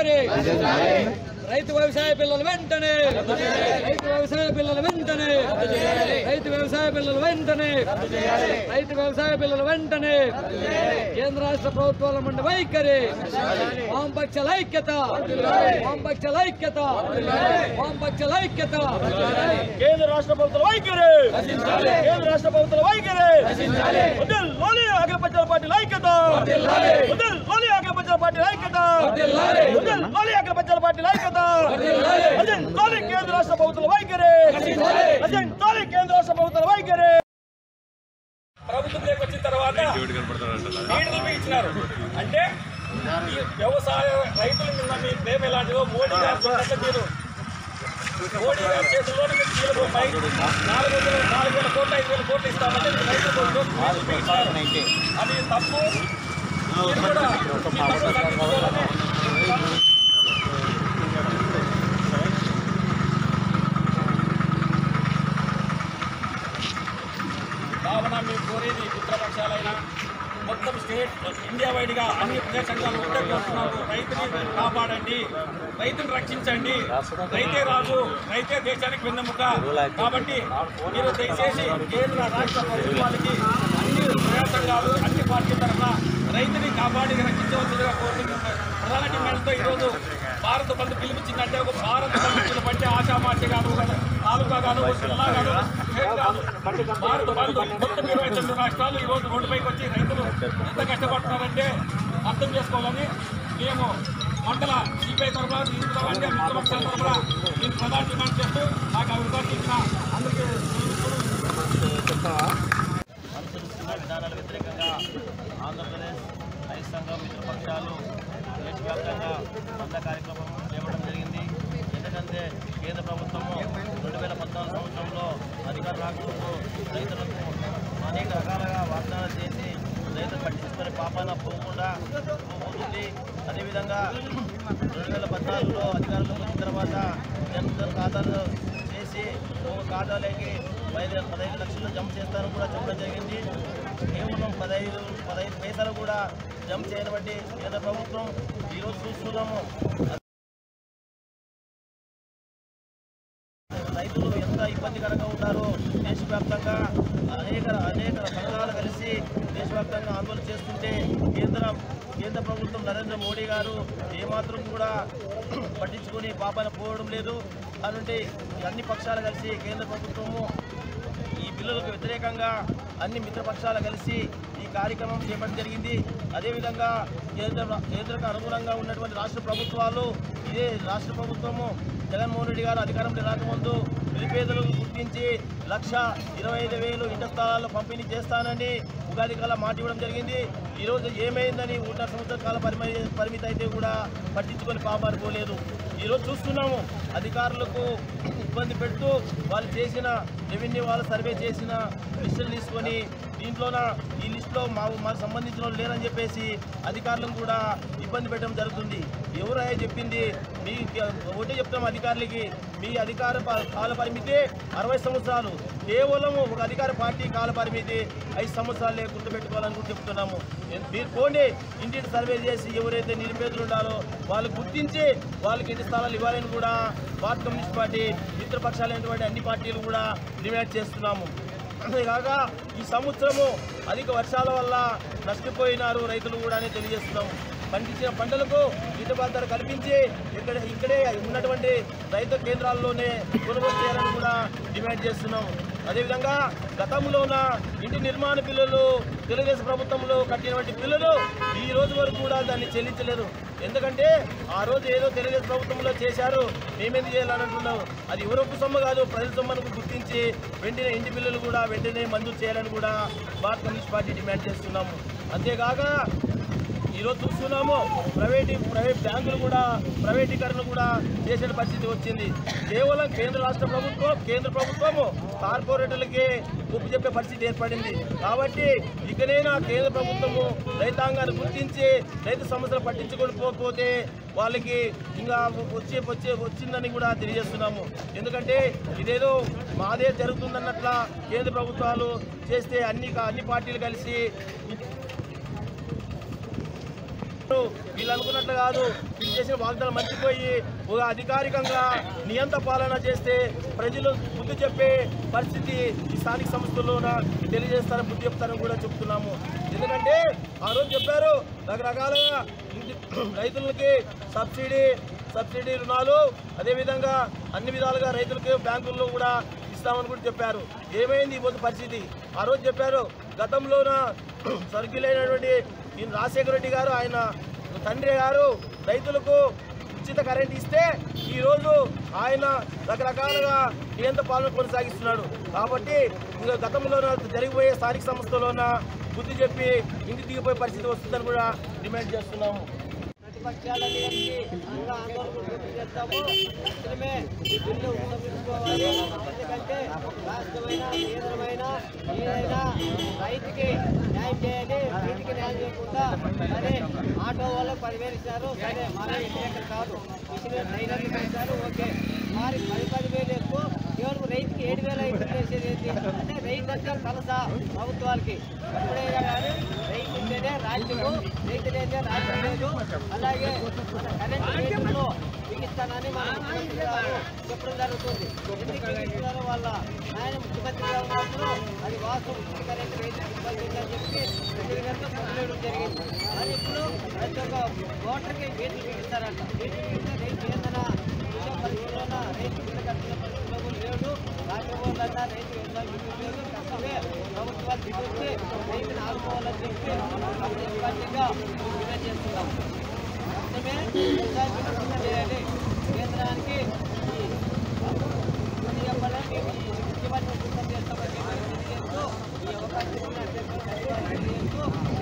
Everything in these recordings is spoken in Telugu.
వైఖరి రైతు వ్యవసాయ బిల్లుల వెంటనే రైతు వ్యవసాయ బిల్లుల వెంటనే రైతు వ్యవసాయ బిల్లుల వెంటనే రైతు వ్యవసాయ బిల్లుల వెంటనే కేంద్ర రాష్ట్ర ప్రభుత్వాల మండి వైఖరి వామపక్షల ఐక్యత వామపక్షల ఐక్యత వామపక్షల ఐక్యత కేంద్ర రాష్ట్ర ప్రభుత్వాల వైఖరి కేంద్ర రాష్ట్ర ప్రభుత్వాల వైఖరి వదిల్లాలి అఖిలపక్షాల పార్టీ ఐక్యత వదిల్లాలి అఖిలపక్షాల పార్టీ ఐక్యత వదిల్లాలి అఖిలపక్షాల పార్టీ ఐక్యత అజెండాలి కేంద్ర రాష్ట్ర ప్రభుత్వాల వైఖరి అజెండాలి కేంద్ర రాష్ట్ర ప్రభుత్వాల వైఖరి ప్రభుత్వంలోకి వచ్చిన తర్వాత నీటిని ఇచ్చినారు అంటే వ్యవసాయ రైతుల మీద మీ ప్రేమ ఎలాంటిదో మోడీ గారు మీరు మోడీ గారి చేతుల్లో మీరు కీలకపై 4,000 కోట్లు 5,000 కోట్లు ఇస్తామంటే రైతులకు అది తప్పు. మీరు కూడా కావున మేము కోరేది మిత్రపక్షాలైనా మొత్తం స్టేట్ ఇండియా వైడ్గా అన్ని ప్రదేశంగాలు ఒకటే కోరుతున్నారు. రైతుని కాపాడండి, రైతుని రక్షించండి. రైతే రాజు, రైతే దేశానికి వెన్నెముక. కాబట్టి మీరు దయచేసి కేంద్ర రాష్ట్ర ప్రభుత్వాలకి అన్ని ప్రజాసంఘాలు అన్ని పార్టీల తరఫున రైతుని కాపాడి రక్షించవలసిందిగా కోరుతున్నారు. ప్రధాన డిమాండ్తో ఈరోజు భారత బంధు పిలిపించిందంటే ఒక భారత బంధు పిలుపంటే ఆశామాషి కాదు, తాలూకా కాదు, జిల్లా కాదు, భారత బంధు మొత్తం 29 రాష్ట్రాలు ఈరోజు రోడ్డుపైకి వచ్చి రైతులు ఎంత కష్టపడుతున్నారంటే అర్థం చేసుకోవాలని మేము మండల సిపిఐ తరఫున తీసుకురావాలంటే మిత్రపక్షాల తరఫున నేను ప్రధాన డిమాండ్ చేస్తూ నాకు అవకాశం ఇచ్చిన అందరికీ అనుసరిస్తున్న విధానాల వ్యతిరేకంగా ఆంధ్రప్రదేశ్ రైతు సంఘం మిత్రపక్షాలు దేశవ్యాప్తంగా బంద కార్యక్రమం చేపట్టడం జరిగింది. ఎందుకంటే కేంద్ర ప్రభుత్వము 2014 సంవత్సరంలో అధికారం రాకముందు రైతులకు అనేక రకాలుగా వాగ్దానాలు చేసి రైతులు పట్టించుకునే పాపాన పోతుంది. అదేవిధంగా 2014లో అధికారంలోకి వచ్చిన తర్వాత జన్ధన్ ఖాతాలు చేసి ఒక ఖాతాలోకి 15 లక్షలు జమ చేస్తారని కూడా చెప్పడం జరిగింది. కేవలం 15 పైసలు కూడా జమ చేయబట్టి కేంద్ర ప్రభుత్వం ఈరోజు చూస్తున్నాము రైతులు ఎంత ఇబ్బందికరంగా ఉన్నారో. దేశవ్యాప్తంగా అనేక సంఘాలు కలిసి దేశవ్యాప్తంగా ఆందోళన చేస్తుంటే కేంద్ర ప్రభుత్వం నరేంద్ర మోడీ గారు ఏమాత్రం కూడా పట్టించుకొని పాపాన పోవడం లేదు. కాబట్టి అన్ని పక్షాలు కలిసి కేంద్ర ప్రభుత్వము ఈ బిల్లులకు వ్యతిరేకంగా అన్ని మిత్రపక్షాలు కలిసి ఈ కార్యక్రమం చేపట్టడం జరిగింది. అదేవిధంగా కేంద్రకు అనుగుణంగా ఉన్నటువంటి రాష్ట్ర ప్రభుత్వాలు ఇదే రాష్ట్ర ప్రభుత్వము జగన్మోహన్ రెడ్డి గారు అధికారంలో రాకముందు నిరుపేదలకు గుర్తించి 1,25,000 ఇంటి స్థలాల్లో పంపిణీ చేస్తానని ఉగాది కాల మాట ఇవ్వడం జరిగింది. ఈరోజు ఏమైందని 1.5 సంవత్సరాల కాల పరిమితి అయితే కూడా పట్టించుకొని పాపాడుకోలేదు. ఈరోజు చూస్తున్నాము అధికారులకు ఇబ్బంది పెడుతూ వాళ్ళు చేసిన రెవెన్యూ వాళ్ళు సర్వే చేసిన లిస్టులు తీసుకొని దీంట్లోన ఈ లిస్టులో మాకు సంబంధించిన వాళ్ళు లేరని చెప్పేసి అధికారులను కూడా ఇబ్బంది పెట్టడం జరుగుతుంది. ఎవరైనా చెప్పింది మీ ఒకటే చెప్తాం అధికారులకి, మీ అధికార కాల పరిమితి 60 సంవత్సరాలు. కేవలం ఒక అధికార పార్టీ కాల పరిమితి 5 సంవత్సరాలే గుర్తుపెట్టుకోవాలని కూడా చెప్తున్నాము. మీరు పోండి ఇంటిని సర్వే చేసి ఎవరైతే నిరుపేదలు ఉండాలో వాళ్ళు గుర్తించి వాళ్ళకి ఇంటి స్థలాలు ఇవ్వాలని కూడా భారత కమ్యూనిస్ట్ పార్టీ మిత్రపక్షాలైనటువంటి అన్ని పార్టీలు కూడా డిమాండ్ చేస్తున్నాము. అంతేకాక ఈ సంవత్సరము అధిక వర్షాల వల్ల నష్టపోయినారు రైతులు కూడా అని తెలియజేస్తున్నాము. పండించిన పంటలకు గిట్టుబాటు ధర కల్పించి ఇక్కడే ఉన్నటువంటి రైతు కేంద్రాల్లోనే కొనుగోలు చేయాలని కూడా డిమాండ్ చేస్తున్నాము. అదేవిధంగా గతంలోన ఇంటి నిర్మాణ బిల్లులు తెలుగుదేశం ప్రభుత్వంలో కట్టినటువంటి బిల్లులు ఈ రోజు వరకు కూడా దాన్ని చెల్లించలేదు. ఎందుకంటే ఆ రోజు ఏదో తెలుగుదేశం ప్రభుత్వంలో చేశారు, మేమేంది చేయాలని అంటున్నాము. అది ఎవరొక్క సొమ్ము కాదు, ప్రజల సొమ్మును గుర్తించి వెంటనే ఇంటి బిల్లులు కూడా వెంటనే మంజూరు చేయాలని కూడా భారత కమ్యూనిస్ట్ పార్టీ డిమాండ్ చేస్తున్నాము. అంతేకాక ఈరోజు చూస్తున్నాము ప్రైవేట్ బ్యాంకులు కూడా ప్రైవేటీకరణ కూడా చేసే పరిస్థితి వచ్చింది. కేవలం కేంద్ర ప్రభుత్వము కార్పొరేటర్లకి ఒప్పు చెప్పే పరిస్థితి ఏర్పడింది. కాబట్టి ఇకనైనా కేంద్ర ప్రభుత్వము రైతాంగాన్ని గుర్తించి రైతు సమస్యలు పట్టించుకొని పోతే వాళ్ళకి ఇంకా వచ్చిందని కూడా తెలియజేస్తున్నాము. ఎందుకంటే ఇదేదో మాదే జరుగుతుందన్నట్ల కేంద్ర ప్రభుత్వాలు చేస్తే అన్ని పార్టీలు కలిసి చేస్తున్నారు. వీళ్ళు అనుకున్నట్లు కాదు, వీళ్ళు చేసిన వాగ్దానం మర్చిపోయి ఒక అధికారికంగా నియంత్ర పాలన చేస్తే ప్రజలు బుద్ధి చెప్పే పరిస్థితి ఈ స్థానిక సంస్థల్లోన తెలియజేస్తారని బుద్ధి చెప్తారని కూడా చెప్తున్నాము. ఎందుకంటే ఆ రోజు చెప్పారు రకరకాలుగా రైతులకి సబ్సిడీ రుణాలు, అదేవిధంగా అన్ని విధాలుగా రైతులకి బ్యాంకుల్లో కూడా ఇస్తామని కూడా చెప్పారు. ఏమైంది ఈ పరిస్థితి? ఆ రోజు చెప్పారు గతంలోన స్వర్గీయులైనటువంటి రాజశేఖర రెడ్డి గారు, ఆయన తండ్రి గారు రైతులకు ఉచిత కరెంట్ ఇస్తే ఈరోజు ఆయన రకరకాలుగా నియంత్ర పాలన కొనసాగిస్తున్నాడు. కాబట్టి ఇంకా గతంలోన జరిగిపోయే స్థానిక సంస్థలోన బుద్ధి చెప్పి ఇంటికి దిగిపోయే పరిస్థితి వస్తుందని కూడా డిమాండ్ చేస్తున్నాము. ప్రతిపక్షాలన్నిటికీ ఆందోళన పూర్తి చేస్తాము. తక్షణమే ఈ బిల్లు ఉపసంహరించుకోవాలి. ఎందుకంటే రాష్ట్రమైన కేంద్రమైన ఏదైనా రైతుకి న్యాయం చేయాలి. రైతుకి న్యాయం చేయకుండా సరే ఆటో వాళ్ళకి 10,000 ఇస్తారు, సరే మన ఇంటి కాదు మిషన్ రైతులకు ఇస్తారు, ఓకే మరి 10,000 ఎక్కువ కేవలం రైతుకి 7,000 చేసేది ఏంటి అంటే రైతు అంటే కలసా ప్రభుత్వాలకి ఎప్పుడైనా కానీ రైతు ఉంటేనే రాజ్యము, రైతు లేదే రాజ్యం లేదు. అలాగే కరెంట్ రేటులో బిగిస్తానని మన ముఖ్యమంత్రి గారు చెప్పడం జరుగుతుంది. ఎందుకు బిగిస్తున్నారో వాళ్ళ ఆయన ముఖ్యమంత్రి గారు ఉన్నప్పుడు అది వాస్తవం, కరెంట్ రేటు ఇబ్బంది అని చెప్పి 2 గంటలు పొందలేయడం జరిగింది. మరి ఇప్పుడు ప్రతి ఒక్క ఓటర్కి రేట్లు బిగిస్తారంట. రేట్లు బిగిస్తే రైతు ఏదైనా పరిస్థితుల్లో రైతు బిల్లు కట్టిన పరిస్థితుల్లో లేడు. రాష్ట్రంలోన్నా రైతు వ్యవసాయం లేదు, కష్టమే. ప్రభుత్వాలు దిగొచ్చి రైతుని ఆదుకోవాలని చెప్పి ప్రభుత్వంగా డిమాండ్ చేస్తున్నాం. కష్టమే వ్యవసాయ బిల్లు చేయాలి. కేంద్రానికి చెప్పాలని మేము ముఖ్యమంత్రి సిద్ధం చేస్తామని తెలియజేస్తూ ఈ అవకాశం తెలియజేస్తూ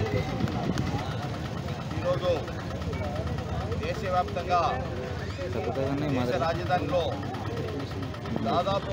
ఈరోజు దేశవ్యాప్తంగా దేశ రాజధానిలో దాదాపు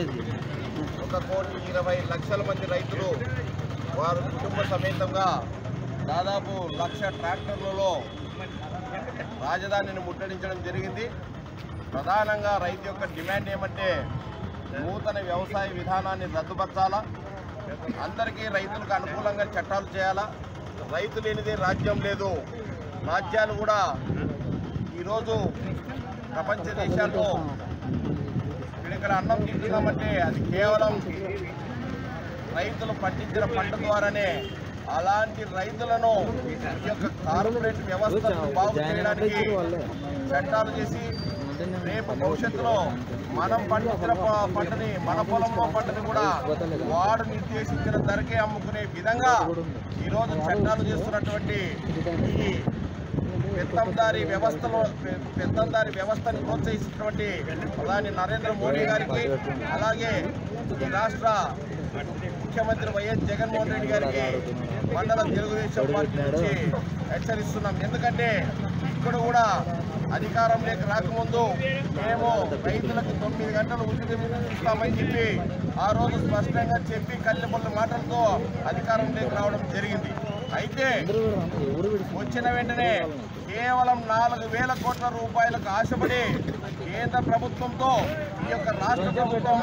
1,20,00,000 మంది రైతులు వారు కుటుంబ సమేతంగా దాదాపు 1,00,000 ట్రాక్టర్లలో రాజధానిని ముట్టడించడం జరిగింది. ప్రధానంగా రైతు యొక్క డిమాండ్ ఏమంటే నూతన వ్యవసాయ విధానాన్ని రద్దుపరచాలా, అందరికీ రైతులకు అనుకూలంగా చట్టాలు చేయాలా, రైతు లేనిదే రాజ్యం లేదు. రాజ్యాలు కూడా ఈరోజు ప్రపంచ దేశాల్లో ఇక్కడ అన్నం తింటున్నామంటే అది కేవలం రైతులు పండించిన పంట ద్వారానే. అలాంటి రైతులను ఈ యొక్క కార్పొరేట్ వ్యవస్థను బాగు చేయడానికి చట్టాలు చేసి రేపు భవిష్యత్తులో మనం పండించిన పంటని, మన పొలంలో పంటని కూడా వాడు నిర్దేశించిన ధరకే అమ్ముకునే విధంగా ఈరోజు చట్టాలు చేస్తున్నటువంటి ఈ పెత్తందారి వ్యవస్థని ప్రోత్సహిస్తున్నటువంటి ప్రధాని నరేంద్ర మోడీ గారికి, అలాగే ఈ రాష్ట్ర ముఖ్యమంత్రి వైఎస్ జగన్మోహన్ రెడ్డి గారికి మండల తెలుగుదేశం పార్టీ నుంచి హెచ్చరిస్తున్నాం. ఎందుకంటే ఇక్కడ కూడా అధికారంలోకి రాకముందు మేము రైతులకు 9 గంటలు ఉచిత విద్యుత్ ఇస్తామని చెప్పి ఆ రోజు స్పష్టంగా చెప్పి కళ్ళెపల్లి మాటలతో అధికారంలోకి రావడం జరిగింది. అయితే వచ్చిన వెంటనే కేవలం 4,000 కోట్ల రూపాయలకు ఆశపడి కేంద్ర ప్రభుత్వంతో ఈ యొక్క రాష్ట్ర ప్రభుత్వం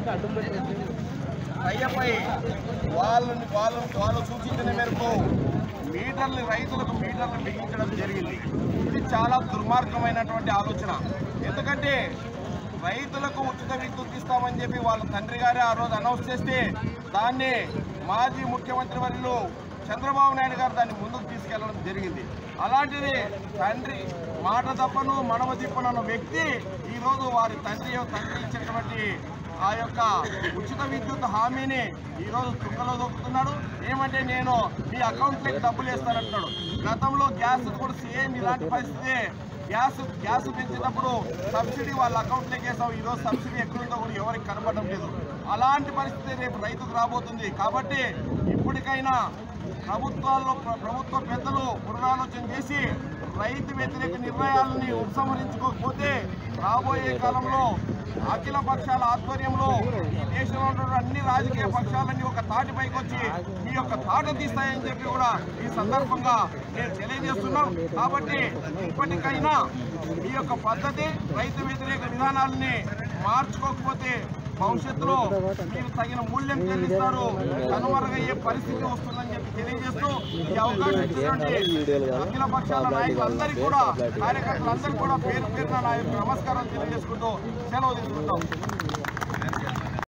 అయ్యపై వాళ్ళు సూచించిన మేరకు రైతులకు మీటర్లు బిగించడం జరిగింది. ఇది చాలా దుర్మార్గమైనటువంటి ఆలోచన. ఎందుకంటే రైతులకు ఉచిత విద్యుత్ ఇస్తామని చెప్పి వాళ్ళ తండ్రి గారే ఆ రోజు అనౌన్స్ చేస్తే దాన్ని మాజీ ముఖ్యమంత్రి వర్యులు చంద్రబాబు నాయుడు గారు దాన్ని ముందుకు తీసుకెళ్లడం జరిగింది. అలాంటిది తండ్రి మాట తప్పను మనవ తిప్పనన్న వ్యక్తి ఈరోజు వారి తండ్రి ఇచ్చినటువంటి ఆ యొక్క ఉచిత విద్యుత్ హామీని ఈరోజు తుంగలో దొక్కుతున్నాడు. ఏమంటే నేను మీ అకౌంట్లోకి డబ్బులు వేస్తానంటున్నాడు. గతంలో గ్యాస్ కూడా సేమ్ ఇలాంటి పరిస్థితి. గ్యాస్ పెంచినప్పుడు సబ్సిడీ వాళ్ళ అకౌంట్లోకి వేసాం. ఈరోజు సబ్సిడీ ఎక్కడుందో కూడా ఎవరికి కనపడడం లేదు. అలాంటి పరిస్థితి రేపు రైతుకు రాబోతుంది. కాబట్టి ఇప్పటికైనా ప్రభుత్వ పెద్దలు పునరాలోచన చేసి రైతు వ్యతిరేక నిర్ణయాలని ఉపసంహరించుకోకపోతే రాబోయే కాలంలో అఖిల పక్షాల ఆధ్వర్యంలో ఈ దేశంలో ఉన్న అన్ని రాజకీయ పక్షాలన్నీ ఒక తాటిపైకి వచ్చి ఈ యొక్క తాట తీస్తాయని చెప్పి కూడా ఈ సందర్భంగా నేను తెలియజేస్తున్నాం. కాబట్టి ఇప్పటికైనా ఈ యొక్క పద్ధతి రైతు వ్యతిరేక విధానాలని మార్చుకోకపోతే భవిష్యత్తులో మీరు తగిన మూల్యం చెల్లిస్తారు, కనుమరుగయ్యే పరిస్థితి వస్తుందని చెప్పి తెలియజేస్తూ ఈ అవకాశం ఇచ్చినటువంటి అఖిల పక్షాల నాయకులందరికీ కూడా, కార్యకర్తలందరికీ కూడా పేరు పేరున నా యొక్క నమస్కారాలు తెలియజేసుకుంటూ సెలవు తీసుకుంటాం.